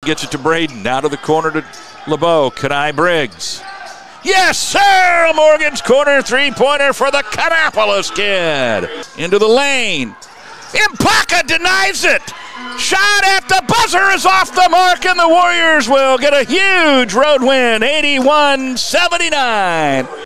gets it to Braden. Now to the corner to LeBeau. Kheni Briggs. Yes, sir! Morgan's corner three-pointer for the Kannapolis kid. Into the lane. Mpaka denies it. Shot at the buzzer is off the mark, and the Warriors will get a huge road win, 81-79.